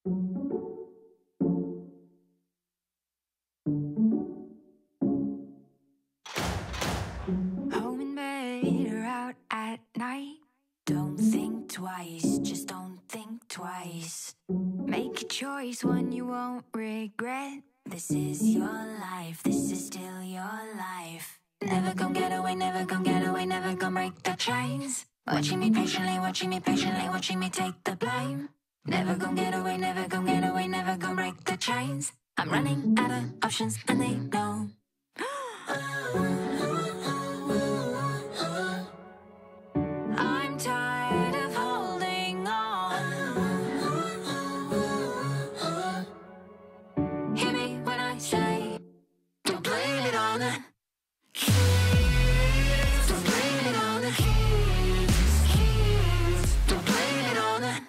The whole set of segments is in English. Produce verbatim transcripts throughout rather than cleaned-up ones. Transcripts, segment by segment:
Home in bed or out at night. Don't think twice, just don't think twice. Make a choice, one you won't regret. This is your life, this is still your life. Never gon' get away, never gon' get away, never gon' break the chains. Watching me patiently, watching me patiently, watching me take the blame. Never gon' get away, never gon' get away, never gon' break the chains. I'm running out of options and they know. I'm tired of holding on. Hear me when I say, don't blame it on the kids. Don't blame it on the kids. Kids. Don't blame it on the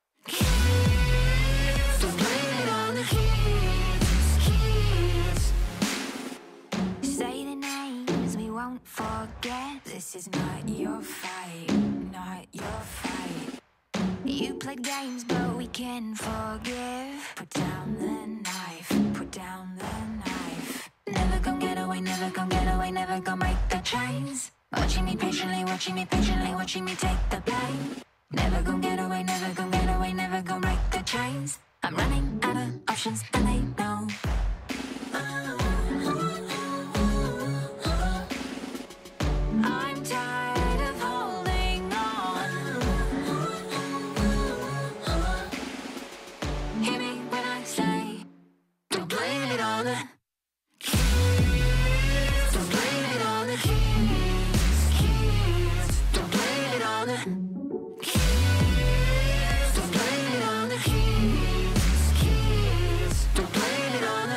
kids. Don't blame it on the kids. Kids. Say the names we won't forget. This is not your fight, not your fight. You played games, but we can forgive. Put down the knife, put down the knife. Never gon' get away, never gon' get away, never gon' break the chains. Watching me patiently, watching me patiently, watching me take the blame. Never gon' get away, never gon' get away, never gon' break the chains. I'm running out of options and they know. I'm tired of holding on. Hear me when I say, don't blame it on the kids. Don't blame it on the kids. Kids. Don't blame it on the kids. Don't blame it on the kids. Kids. Don't blame it on the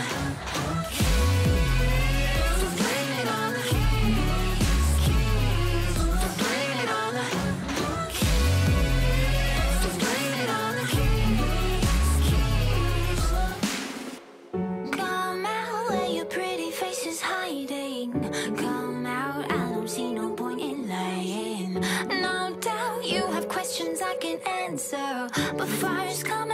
kids. Don't blame it on the kids. Kids. Don't blame it on the kids. Don't blame it on the kids. Kids. Come out where your pretty face is hiding. Come out, I don't see no point in lying. No doubt you have questions I can answer, but first come